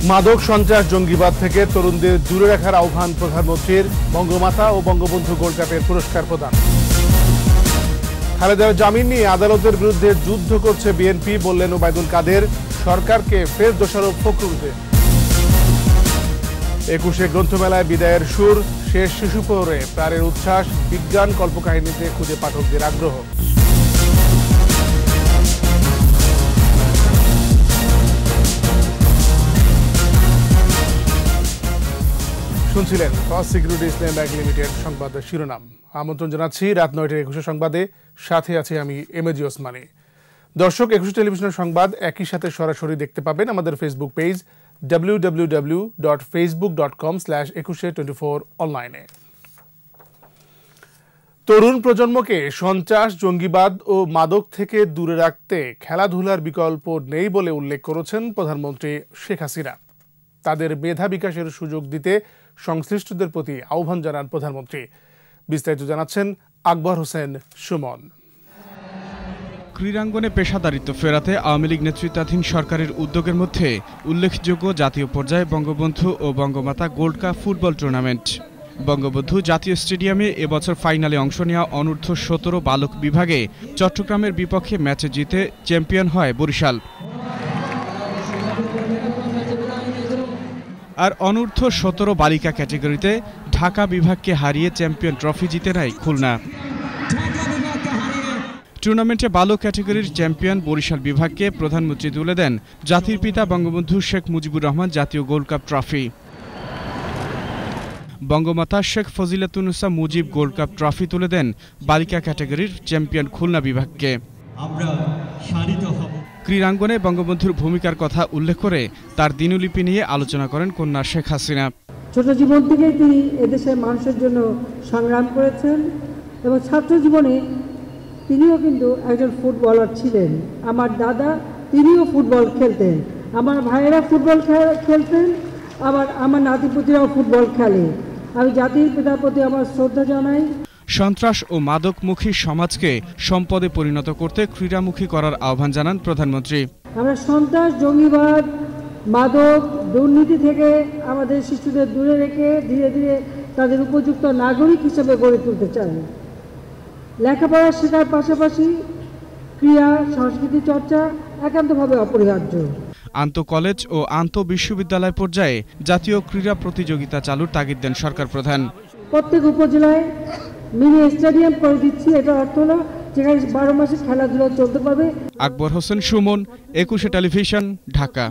মাদক সন্ত্রাস জঙ্গিবাদ থেকে তরুণদের দূরে রাখার আহ্বান প্রধানমন্ত্রীর। বঙ্গমাতা ও বঙ্গবন্ধু গোল্ড কাপের পুরস্কার প্রদান। খালেদার জামিন নিয়ে আদালতের বিরুদ্ধে যুদ্ধ করছে বিএনপি, বললেন ওবায়দুল কাদের। সরকারকে ফের দোষারোপ ফখরুলদের। 21শে গ্রন্থমেলায় বিদায়ের সুর, শেষ শিশু প্রহরে প্রাণের উচ্ছ্বাস, বিজ্ঞান কল্পকাহিনীতে খুঁজে পাঠকদের আগ্রহ। শুনছিলেন First Security Islam Bank Limited সংবাদের শিরোনাম। আমন্ত্রণ জানাচ্ছি রাত 9টার 21 সংবাদে। সাথে আছি আমি এমএজি ওসমানী। দর্শক, 21 টেলিভিশনের সংবাদ একই সাথে সরাসরি দেখতে পাবেন আমাদের ফেসবুক পেজ www.facebook.com/2124 অনলাইনে। তরুণ প্রজন্মকে সন্ত্রাস, জঙ্গিবাদ ও মাদক থেকে দূরে রাখতে খেলাধুলার বিকল্প নেই বলে উল্লেখ করেছেন প্রধানমন্ত্রী শেখ হাসিনা। তাদের মেধা বিকাশের সুযোগ দিতে সংশ্লিষ্টদের প্রতি আহ্বান জানান প্রধানমন্ত্রী। বিস্তারিত জানাচ্ছেন আকবর হোসেন সুমন। ক্রীড়াঙ্গনে পেশাদারিত্ব ফেরাতে আওয়ামী লীগ নেতৃত্বাধীন সরকারের উদ্যোগের মধ্যে উল্লেখযোগ্য জাতীয় পর্যায়ে বঙ্গবন্ধু ও Bangamata Gold Cup football tournament. Bangabandhu জাতীয় স্টেডিয়ামে এবছর ফাইনালে অংশ নেওয়া অনূর্ধ্ব 17 বালক বিভাগে চট্টগ্রামের বিপক্ষে ম্যাচে জিতে চ্যাম্পিয়ন হয় বরিশাল। আর অনূর্ধ্ব 17 বালিকা ক্যাটাগরিতে ঢাকা বিভাগকে হারিয়ে চ্যাম্পিয়ন ট্রফি জিতে নেয় খুলনা। টুর্নামেন্টে বালক ক্যাটাগরির চ্যাম্পিয়ন বরিশাল বিভাগকে প্রধানমন্ত্রী তুলে দেন জাতির পিতা বঙ্গবন্ধু শেখ মুজিবুর রহমান জাতীয় Gold Cup trophy. Bangamata Sheikh Fazilatunnesa Mujib Gold Cup trophy তুলে দেন বালিকা ক্যাটাগরির চ্যাম্পিয়ন খুলনা বিভাগকে। ক্রীড়াঙ্গনে বঙ্গবন্ধুর ভূমিকার কথা উল্লেখ করে তার দিনলিপি নিয়ে আলোচনা করেন কন্যা শেখ হাসিনা। ছোট জীবন থেকেই তিনি এদেশের মানুষের জন্য সংগ্রাম করেছেন এবং ছাত্র জীবনে তিনিও কিন্তু একজন ফুটবলার ছিলেন। আমার দাদা তিনিও ফুটবল খেলতেন, আমার ভাইয়েরা ফুটবল খেলতেন, আবার আমার নাতিপুতিরাও ফুটবল খেলে। আমি জাতির পিতার প্রতি আমার শ্রদ্ধা জানাই। সন্ত্রাস ও মাদকমুখী সমাজকে সম্পদে পরিণত করতে ক্রীড়ামুখী করার আহ্বান জানান প্রধানমন্ত্রী। আমরা সন্ত্রাস, জঙ্গিবাদ, মাদক, দুর্নীতি থেকে আমাদের শিশুদের দূরে রেখে ধীরে ধীরে তাদের উপযুক্ত নাগরিক হিসেবে গড়ে তুলতে চাই। লেখাপড়া শেখার পাশাপাশি ক্রীড়া সংস্কৃতি চর্চা একান্তভাবে অপরিহার্য। আন্তঃ কলেজ ও আন্তঃ বিশ্ববিদ্যালয় পর্যায়ে জাতীয় ক্রীড়া প্রতিযোগিতা চালুর তাগিদ দেন সরকার প্রধান। প্রত্যেক উপজেলায় মিনি স্টেডিয়াম করে দিচ্ছি। এটা অর্থ হলো যেখানে 12 মাসে খেলাধুলা চলতে পারবে। আকবর হোসেন সুমন, 21 টেলিভিশন, ঢাকা।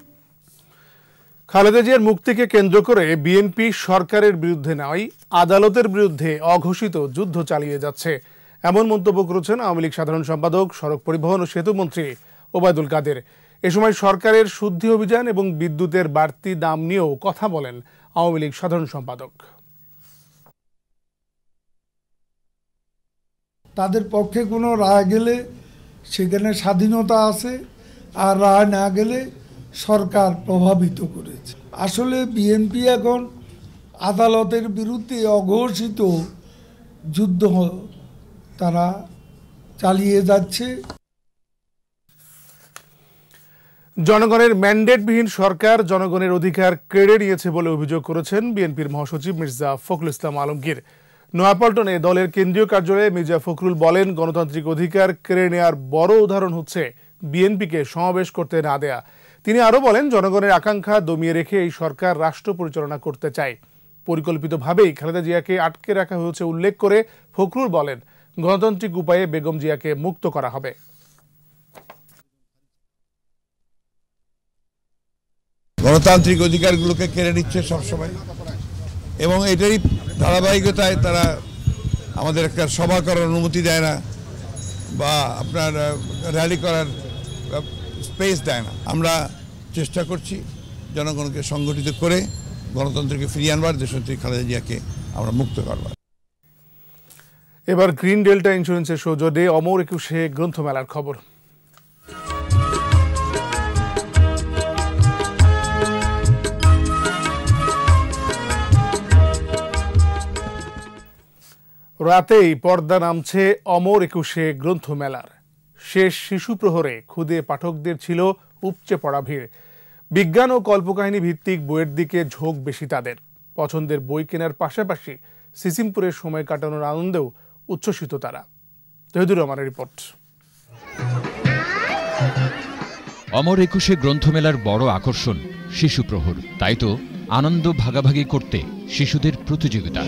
খালেদা জিয়ার মুক্তিকে কেন্দ্র করে বিএনপি সরকারের বিরুদ্ধে নয়, আদালতের বিরুদ্ধে অঘোষিত যুদ্ধ চালিয়ে যাচ্ছে, এমন মন্তব্য করেছেন আওয়ামী লীগ সাধারণ সম্পাদক, সড়ক পরিবহন ও সেতু মন্ত্রী ওবায়দুল কাদের। এ সময় সরকারের শুদ্ধি অভিযান এবং বিদ্যুতের বাড়তি দাম নিয়েও কথা বলেন আওয়ামী লীগ সাধারণ সম্পাদক। তাদের পক্ষে কোনো রায় গেলে সেখানে স্বাধীনতা আছে, আর রায় না গেলে সরকার প্রভাবিত করেছে। আসলে বিএনপি এখন আদালতের বিরুদ্ধে অঘোষিত যুদ্ধ তারা চালিয়ে যাচ্ছে। জনগণের ম্যান্ডেটবিহীন সরকার জনগণের অধিকার কেড়ে নিয়েছে বলে অভিযোগ করেছেন বিএনপির মহাসচিব মির্জা ফখরুল ইসলাম আলমগীর। নয়াপল্টনে দলের কেন্দ্রীয় কার্যালয়ে মির্জা ফখরুল বলেন, গণতান্ত্রিক অধিকার কেড়ে নেওয়ার বড় উদাহরণ হচ্ছে বিএনপিকে সমাবেশ করতে না দেয়া। তিনি আরো বলেন, জনগণের আকাঙ্ক্ষা দমিয়ে রেখে এই সরকার রাষ্ট্র পরিচালনা করতে চায়। পরিকল্পিতভাবেই খালেদা জিয়াকে আটকে রাখা হয়েছে উল্লেখ করে ফখরুল বলেন, গণতান্ত্রিক উপায়ে বেগম জিয়াকে মুক্ত করা হবে। গণতান্ত্রিক অধিকারগুলোকে কেড়ে নিচ্ছে সবসময়, এবং এটারই ধারাবাহিকতায় তারা আমাদের একটা সভা করার অনুমতি দেয় না, বা আপনার র্যালি করার স্পেস দেয় না। আমরা চেষ্টা করছি জনগণকে সংগঠিত করে গণতন্ত্রকে ফিরিয়ে আনবার, দেশনেত্রী খালেদা জিয়াকে আমরা মুক্ত করবার। এবার গ্রিন ডেল্টা ইন্স্যুরেন্সের সৌজন্যে অমর 21শে গ্রন্থমেলার খবর। রাতেই পর্দা নামছে অমর 21শে গ্রন্থমেলার। শেষ শিশু প্রহরে ক্ষুদে পাঠকদের ছিল উপচে পড়া ভিড়। বিজ্ঞান ও কল্পকাহিনী ভিত্তিক বইয়ের দিকে ঝোঁক বেশি তাদের। পছন্দের বই কেনার পাশাপাশি সিসিমপুরের সময় কাটানোর আনন্দেও উচ্ছ্বসিত তারা। তহিদুর রহমানের রিপোর্ট। অমর একুশে গ্রন্থমেলার বড় আকর্ষণ শিশু প্রহর। তাই তো আনন্দ ভাগাভাগি করতে শিশুদের প্রতিযোগিতা।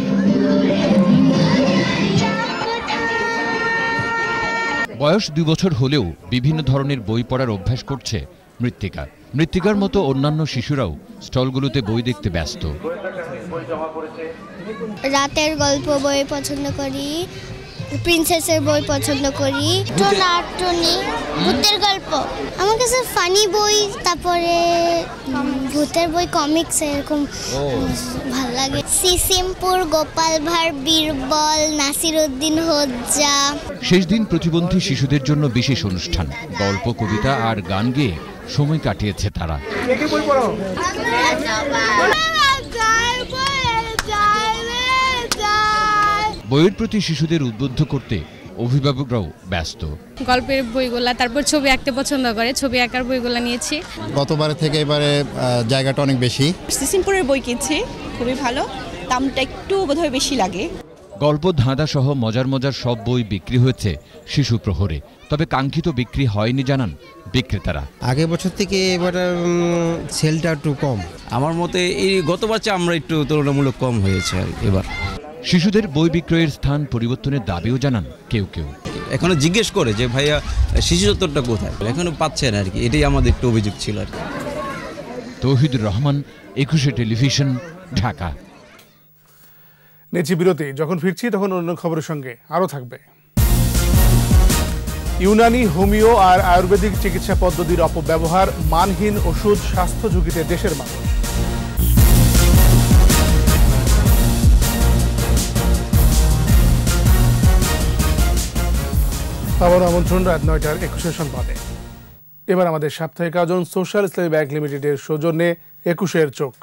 বয়স 2 বছর হলেও বিভিন্ন ধরনের বই পড়ার অভ্যাস করছে মৃত্তিকা। মৃত্তিকার মতো অন্যান্য শিশুরাও স্টলগুলোতে বই দেখতে ব্যস্ত। রাতের গল্প বই পছন্দ করি, প্রিন্সেসের বই পছন্দ করি, নাটনি, ভূতের গল্প। আমার কাছে ফানি বই, তারপরে ভূতের বই, কমিক্স এরকম ভালো লাগে। সিসিমপুর, গোপাল ভাঁড়, বীরবল, নাসিরউদ্দিন হোজ্জা। শেষ দিন প্রতিবন্ধী শিশুদের জন্য বিশেষ অনুষ্ঠান। গল্প, কবিতা আর গান গেয়ে সময় কাটিয়েছে তারা। বইয়ের প্রতি শিশুদের উদ্বুদ্ধ করতে অভিভাবকরাও ব্যস্ত। গল্পের বইগুলা, তারপর ছবি আঁকতে পছন্দ করে, ছবি আঁকার বইগুলা নিয়েছি। গতবারের থেকে এবারে জায়গাটা অনেক বেশি। সিসিমপুরের বই কিনছি, খুবই ভালো, দামটা একটু বোধহয় বেশি লাগে। গল্প, ধাঁধা সহ মজার মজার সব বই বিক্রি হয়েছে শিশু প্রহরে। তবে কাঙ্ক্ষিত বিক্রি হয়নি জানান বিক্রেতারা। আগের বছর থেকে এবার সেলটা একটু কম। আমার মতে এই গতবার চেয়ে আমরা একটু তুলনামূলক কম হয়েছে এবার। শিশুদের বই বিক্রয়ের স্থান পরিবর্তনের দাবিও জানান কেউ কেউ। এখনো জিজ্ঞেস করে যে ভাইয়া শিশু চত্বরটা কোথায়, এখনো পাচ্ছে না আর কি। এটাই আমাদের একটু অভিযোগ ছিল আর কি। তৌহিদুর রহমান, একুশে টেলিভিশন, ঢাকা। নেচি বিরতি। যখন ফিরছি তখন অন্য খবরের সঙ্গে আরও থাকবে। ইউনানি, হোমিও আর আয়ুর্বেদিক চিকিৎসা পদ্ধতির অপব্যবহার, মানহীন ওষুধ, স্বাস্থ্য ঝুঁকিতে দেশের মানুষ। আবার আমন্ত্রণ রাত 9টার 21 সংবাদে। এবার আমাদের সাপ্তাহিক আয়োজন সোশ্যাল ইসলামী ব্যাংক লিমিটেডের সৌজন্যে 21-এর চোখ।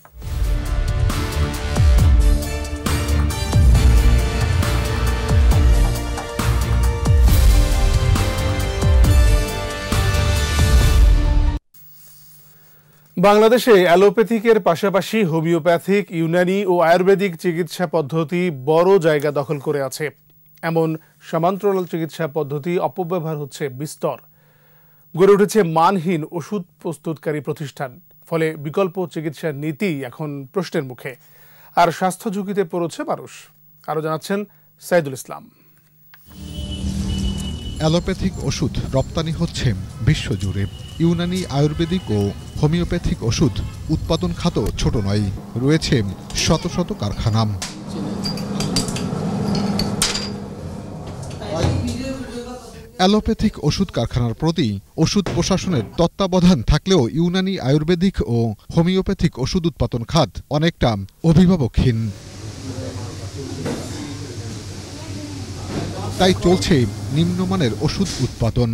বাংলাদেশে অ্যালোপ্যাথিকের পাশাপাশি হোমিওপ্যাথিক, ইউনানি ও আয়ুর্বেদিক চিকিৎসা পদ্ধতি বড় জায়গা দখল করে আছে। এমন সমান্তরাল চিকিৎসা পদ্ধতি অপব্যবহার হচ্ছে বিস্তর। গড়ে উঠেছে মানহীন ওষুধ প্রস্তুতকারী প্রতিষ্ঠান। ফলে বিকল্প চিকিৎসার নীতি এখন প্রশ্নের মুখে, আর স্বাস্থ্য ঝুঁকিতে পড়েছে মানুষ। আরও জানাচ্ছেন সাইদুল ইসলাম। অ্যালোপ্যাথিক ওষুধ রপ্তানি হচ্ছে বিশ্বজুড়ে। ইউনানি, আয়ুর্বেদিক ও হোমিওপ্যাথিক ওষুধ উৎপাদন খাত ছোট নয়, রয়েছে শত শত কারখানা। অ্যালোপ্যাথিক ওষুধ কারখানার প্রতি ওষুধ প্রশাসনের তত্ত্বাবধান থাকলেও ইউনানি, আয়ুর্বেদিক ও হোমিওপ্যাথিক ওষুধ উৎপাদন খাত অনেকটা অভিভাবকহীন। তাই চলছে নিম্নমানের ওষুধ উৎপাদন।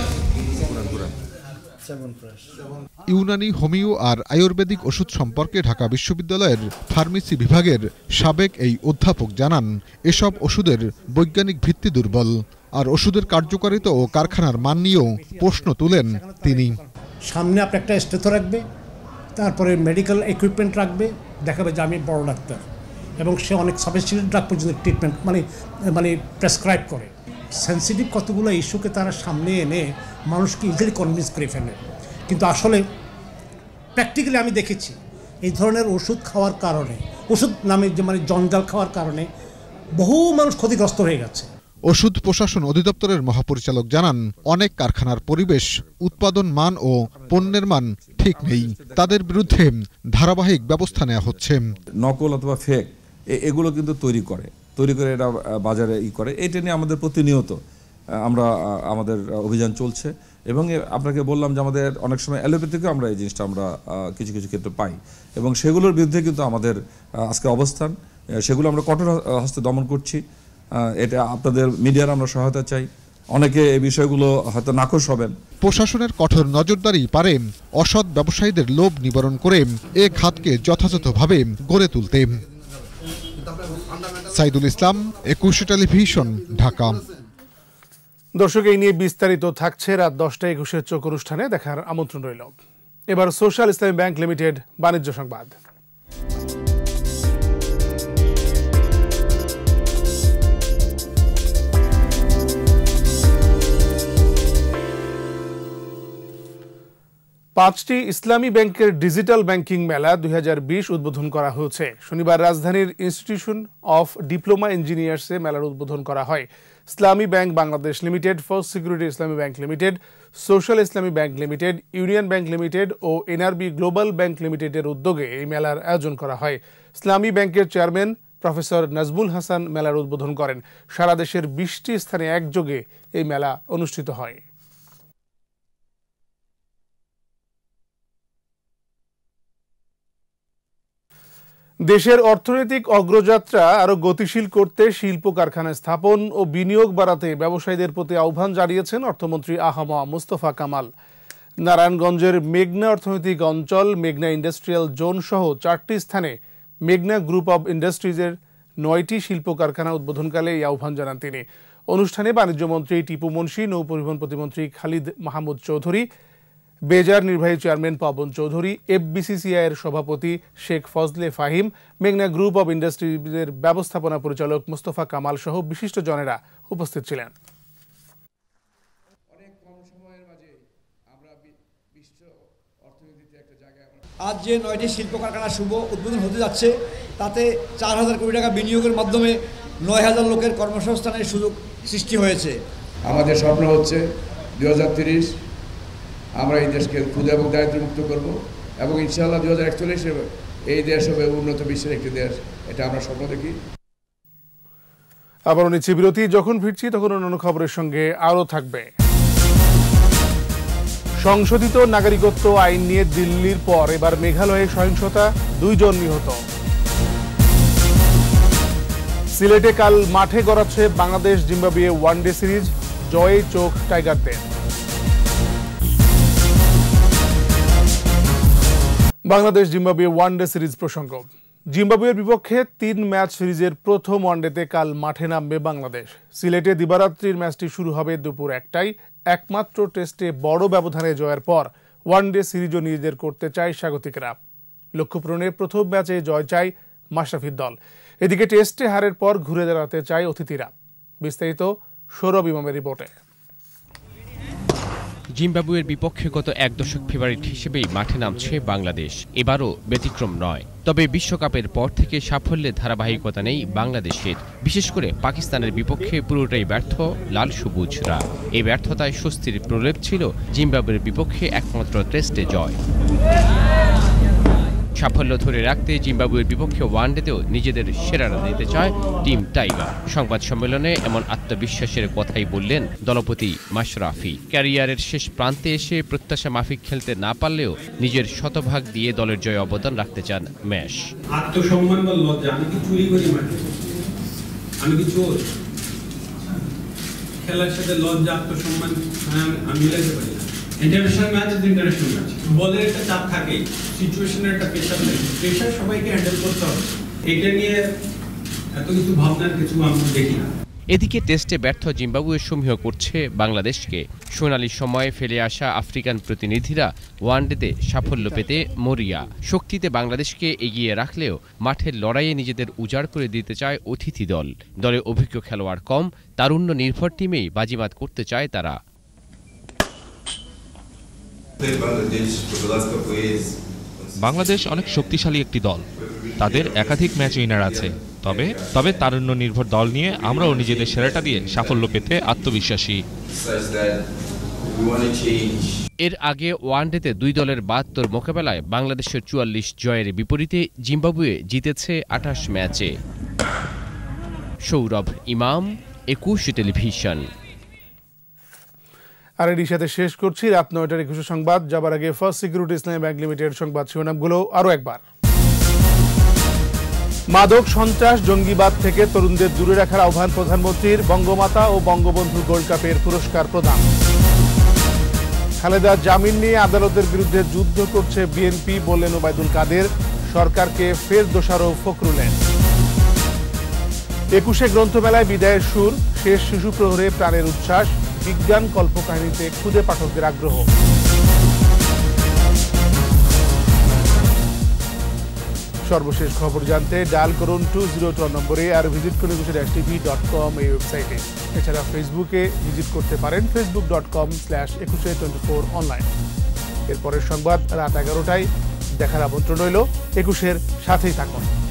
ইউনানি, হোমিও আর আয়ুর্বেদিক ওষুধ সম্পর্কে ঢাকা বিশ্ববিদ্যালয়ের ফার্মেসি বিভাগের সাবেক এই অধ্যাপক জানান, এসব ওষুধের বৈজ্ঞানিক ভিত্তি দুর্বল, আর ওষুধের কার্যকারিতা ও কারখানার মান নিয়েও প্রশ্ন তুলেন তিনি। সামনে আপনি একটা স্টেথো রাখবে, তারপরে মেডিকেল ইকুইপমেন্ট রাখবে, দেখাবে যে আমি বড় ডাক্তার, এবং সে অনেক সাবস্টিটিউট ড্রাগ পর্যন্ত ট্রিটমেন্ট মানে প্রেসক্রাইব করে। সেন্সিটিভ কতগুলো ইস্যুকে তারা সামনে এনে মানুষকে ইজিলি কনভিন্স করে ফেলে। কিন্তু আসলে প্র্যাকটিক্যালি আমি দেখেছি এই ধরনের ওষুধ খাওয়ার কারণে, ওষুধ নামে যে জঞ্জাল খাওয়ার কারণে বহু মানুষ ক্ষতিগ্রস্ত হয়ে গেছে। ওষুধ প্রশাসন অধিদপ্তরের মহাপরিচালক জানান, অনেক কারখানার পরিবেশ, উৎপাদন মান ও পণ্যের মান ঠিক নেই। তাদের বিরুদ্ধে ধারাবাহিক ব্যবস্থা নেওয়া হচ্ছে। নকল অথবা ফেক এগুলো কিন্তু তৈরি করে এটা বাজারে করে। এটা নিয়ে আমাদের প্রতিনিয়ত আমাদের অভিযান চলছে। এবং আপনাকে বললাম যে আমাদের অনেক সময় অ্যালোপ্যাথিকেও আমরা এই জিনিসটা আমরা কিছু কিছু ক্ষেত্রে পাই, এবং সেগুলোর বিরুদ্ধে কিন্তু আমাদের আজকে অবস্থান, সেগুলো আমরা কঠোর হস্তে দমন করছি। এটা আপনাদের মিডিয়ার আমরা সহায়তা চাই। অনেকে এই বিষয়গুলো হয়তো নাকশ হবেন। প্রশাসনের কঠোর নজরদারি পারে অসৎ ব্যবসায়ীদের লোভ নিবারণ করে এ খাতকে যথাযথভাবে গড়ে তুলতে। সাইদুল ইসলাম, 21 টেলিভিশন, ঢাকা। দর্শক, এই নিয়ে বিস্তারিত থাকছে রাত 10টায় 21-এর চোখ অনুষ্ঠানে। দেখার আমন্ত্রণ রইল। এবার সোশ্যাল ইসলামী ব্যাংক লিমিটেড বাণিজ্য সংবাদ। পাঁচটি ইসলামী ব্যাংকের ডিজিটাল ব্যাংকিং মেলা 2020 উদ্বোধন করা হয়েছে। শনিবার রাজধানীর ইনস্টিটিউশন অফ ডিপ্লোমা ইঞ্জিনিয়ার্সে মেলার উদ্বোধন করা হয়। Islami Bank Bangladesh Limited, First Security Islami Bank Limited, Social Islami Bank Limited, Union Bank Limited ও এনআরবি গ্লোবাল ব্যাংক লিমিটেডের উদ্যোগে এই মেলার আয়োজন করা হয়। ইসলামী ব্যাংকের চেয়ারম্যান প্রফেসর নাজমুল হাসান মেলার উদ্বোধন করেন। সারা দেশের 20টি স্থানে একযোগে এই মেলা অনুষ্ঠিত হয়। দেশের অর্থনৈতিক অগ্রযাত্রা আরো গতিশীল করতে শিল্প কারখানা স্থাপন ও বিনিয়োগ বাড়াতে ব্যবসায়ীদের প্রতি আহ্বান জানিয়েছেন অর্থমন্ত্রী আ.হ.ম মুস্তফা কামাল। নারায়ণগঞ্জের মেঘনা অর্থনৈতিক অঞ্চল, মেঘনা ইন্ডাস্ট্রিয়াল জোন সহ 4টি স্থানে মেঘনা গ্রুপ অব ইন্ডাস্ট্রিজের 9টি শিল্প কারখানা উদ্বোধনকালে এই আহ্বান জানান তিনি। অনুষ্ঠানে বাণিজ্যমন্ত্রী টিপু মুন্সি, নৌপরিবহন প্রতিমন্ত্রী খালিদ মাহমুদ চৌধুরী, বেজার নির্বাহী চেয়ারম্যান পবন চৌধুরী, এফবিসিসিআই এর সভাপতি শেখ ফজলে ফাহিম, মেঘনা গ্রুপ অব ইন্ডাস্ট্রিজের ব্যবস্থাপনা পরিচালক মুস্তফা কামাল সহ বিশিষ্টজনেরা উপস্থিত ছিলেন। আজ যে 9টি শিল্প কারখানা শুভ উদ্বোধন হতে যাচ্ছে, তাতে 4000 কোটি টাকা বিনিয়োগের মাধ্যমে 9000 লোকের কর্মসংস্থানের সুযোগ সৃষ্টি হয়েছে। আমাদের স্বপ্ন হচ্ছে 2030 আমরা এই দেশকে ক্ষুধা এবং দারিদ্র্যমুক্ত করব এবং ইনশাআল্লাহ 2041 এই দেশ হবে উন্নত বিশ্বের একটি দেশ। এটা আমরা স্বপ্ন দেখি। আবারও নিচ্ছি বিরতি। যখন ফিরছি তখন অন্যান্য খবরের সঙ্গে আরও থাকবে। সংশোধিত নাগরিকত্ব আইন নিয়ে দিল্লির পর এবার মেঘালয়ে সহিংসতা, 2 জন নিহত। সিলেটে কাল মাঠে গড়াচ্ছে বাংলাদেশ জিম্বাবুয়ে ওয়ানডে সিরিজ, জয়ে চোখ টাইগারদের। বাংলাদেশ জিম্বাবুয়ে ওয়ানডে সিরিজ প্রসঙ্গ। জিম্বাবুয়ের বিপক্ষে 3 ম্যাচ সিরিজের প্রথম ওয়ানডেতে কাল মাঠে নামবে বাংলাদেশ। সিলেটে দিবারাত্রির ম্যাচটি শুরু হবে দুপুর 1টায়। একমাত্র টেস্টে বড় ব্যবধানে জয়ের পর ওয়ানডে সিরিজও নিজেদের করতে চায় স্বাগতিকরা। লক্ষ্য পূরণে প্রথম ম্যাচে জয় চায় মাশরাফির দল। এদিকে টেস্টে হারের পর ঘুরে দাঁড়াতে চায় অতিথিরা। বিস্তারিত সৌরভ ইমামের রিপোর্টে। জিম্বাবুয়ের বিপক্ষে গত 1 দশক ফেভারিট হিসেবেই মাঠে নামছে বাংলাদেশ। এবারও ব্যতিক্রম নয়। তবে বিশ্বকাপের পর থেকে সাফল্যের ধারাবাহিকতা নেই বাংলাদেশের। বিশেষ করে পাকিস্তানের বিপক্ষে পুরোটাই ব্যর্থ লাল সবুজরা। এই ব্যর্থতায় স্বস্তির প্রলেপ ছিল জিম্বাবুয়ের বিপক্ষে একমাত্র টেস্টে জয়। সাফল্য ধরে রাখতে জিম্বাবুয়ের বিপক্ষে ওয়ানডেতেও নিজেদের সেরাটা দিতে চায় টিম টাইগার। সংবাদ সম্মেলনে এমন আত্মবিশ্বাসের কথাই বললেন দলপতি মাশরাফি। ক্যারিয়ারের শেষ প্রান্তে এসে প্রত্যাশা মাফিক খেলতে না পারলেও নিজের শতভাগ দিয়ে দলের জয়ে অবদান রাখতে চান ম্যাশ। আত্মসম্মান বা লজ্জা, আমি কি চুরি করি মাঠে, আমি কি চোর? খেলার সাথে লজ্জা আত্মসম্মান আমি মিলাইতে পারি না। International match is international match. বলের একটা চাপ থাকেই, সিচুয়েশনের একটা প্রেশার থাকে। প্রেশার সবাইকে হ্যান্ডেল করতে হবে। এটা নিয়ে এত কিছু ভাবনার কিছু আমরা দেখি না। এদিকে টেস্টে ব্যর্থ জিম্বাবুয়ে সমীহ করছে বাংলাদেশকে। সোনালি সময়ে ফেলে আসা আফ্রিকান প্রতিনিধিরা ওয়ানডেতে সাফল্য পেতে মরিয়া। শক্তিতে বাংলাদেশকে এগিয়ে রাখলেও মাঠের লড়াইয়ে নিজেদের উজাড় করে দিতে চায় অতিথি দল। দলে অভিজ্ঞ খেলোয়াড় কম, তারুণ্য নির্ভর টিমেই বাজিমাত করতে চায় তারা। বাংলাদেশ অনেক শক্তিশালী একটি দল, তাদের একাধিক ম্যাচ উইনার আছে। তবে তারুণ্য নির্ভর দল নিয়ে আমরাও নিজেদের সেরাটা দিয়ে সাফল্য পেতে আত্মবিশ্বাসী। এর আগে ওয়ানডেতে 2 দলের 72 মোকাবেলায় বাংলাদেশের 44 জয়ের বিপরীতে জিম্বাবুয়ে জিতেছে 28 ম্যাচে। সৌরভ ইমাম, 21 টেলিভিশন। আর এর সাথে শেষ করছি রাত 9টার 21 সংবাদ। যাবার আগে First Security Islami Bank Limited সংবাদ শিরোনামগুলো আরও একবার। মাদক, সন্ত্রাস, জঙ্গিবাদ থেকে তরুণদের দূরে রাখার আহ্বান প্রধানমন্ত্রীর। বঙ্গমাতা ও বঙ্গবন্ধু গোল্ড কাপের পুরস্কার প্রদান। খালেদা জামিন নিয়ে আদালতের বিরুদ্ধে যুদ্ধ করছে বিএনপি, বললেন ওবায়দুল কাদের। সরকারকে ফের দোষারোপ ফখরুলের। 21শে গ্রন্থমেলায় বিদায়ের সুর, শেষ শিশু প্রহরে প্রাণের উচ্ছ্বাস। বিজ্ঞান কল্পকাহিনীতে খুদে পাঠকদের আগ্রহ। সর্বশেষ খবর জানতে ডায়াল করুন 202 নম্বরে আর ভিজিট করুন ekushe-tv.com এই ওয়েবসাইটে। এছাড়া ফেসবুকে ভিজিট করতে পারেন facebook.com/ekushe24 অনলাইন। এরপরের সংবাদ রাত 11টায় দেখার আমন্ত্রণ রইল। একুশের সাথেই থাকুন।